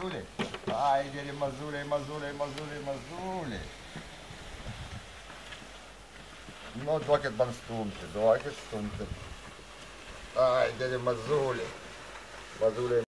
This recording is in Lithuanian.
Mazule. Haide, Mazule, Mazule, Mazule, Mazule. Nu, duokit man stumti, duokit stumti. Haide, Mazule. Mazule.